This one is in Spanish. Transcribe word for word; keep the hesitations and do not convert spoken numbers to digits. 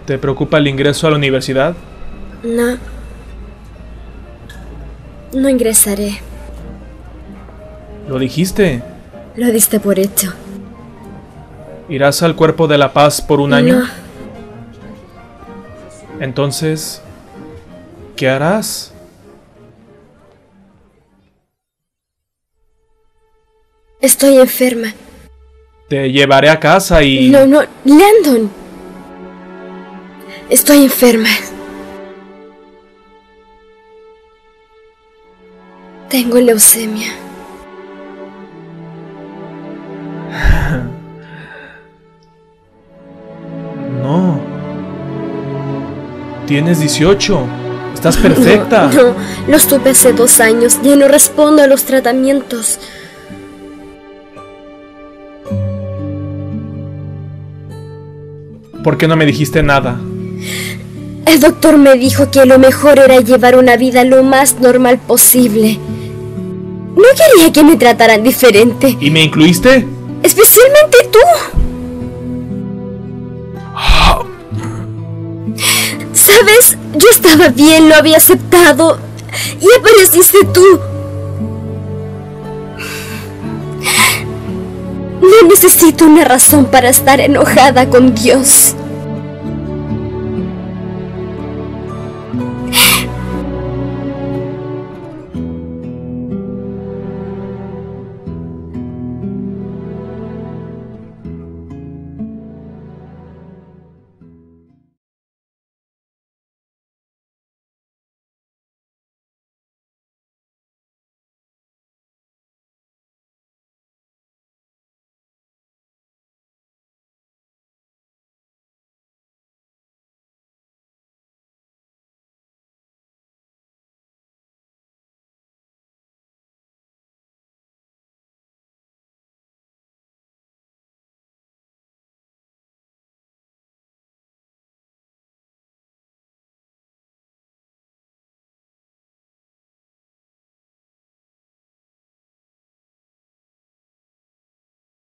¿Te preocupa el ingreso a la universidad? No. No ingresaré. Lo dijiste. Lo diste por hecho. ¿Irás al Cuerpo de la Paz por un año? No. Entonces, ¿qué harás? Estoy enferma. Te llevaré a casa y... No, no, Landon. Estoy enferma. Tengo leucemia. No. Tienes dieciocho. Estás perfecta. No, no, los tuve hace dos años. Ya no respondo a los tratamientos. ¿Por qué no me dijiste nada? El doctor me dijo que lo mejor era llevar una vida lo más normal posible. No quería que me trataran diferente. ¿Y me incluiste? Especialmente tú. ¿Sabes? Yo estaba bien, lo había aceptado. Y apareciste tú. No necesito una razón para estar enojada con Dios.